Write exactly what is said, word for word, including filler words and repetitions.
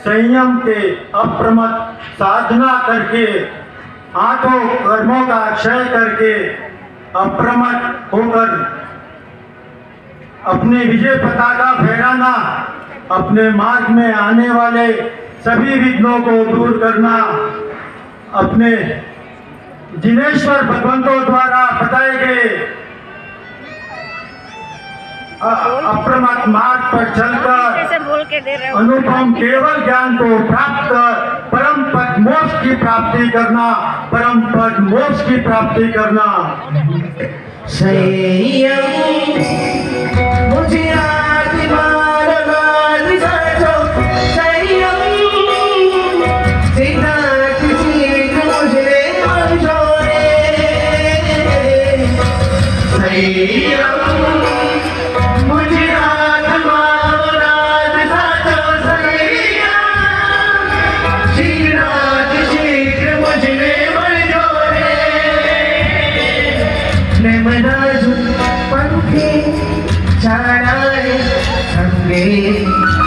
संयम के अप्रमत साधना करके आठों कर्मों का क्षय करके अप्रमत होकर अपने विजय पताका फहराना, अपने मार्ग में आने वाले सभी विघ्नों को दूर करना, अपने जिनेश्वर भगवंतों द्वारा बताए गए अप्रमत मार्ग पर चलकर अनुपम केवल ज्ञान को प्राप्त कर परम पद मोक्ष की प्राप्ति करना, परम पद मोक्ष की प्राप्ति करना। संयम मुझे आत्मार बात साचो, संयम सिद्धार्थ सीख मुझे मंजोरे, संयम मुझे आत्मार बात साचो, संयम सिद्धार्थ सीख मुझे मंजोरे। नमनाजु पंखे चाराए संगे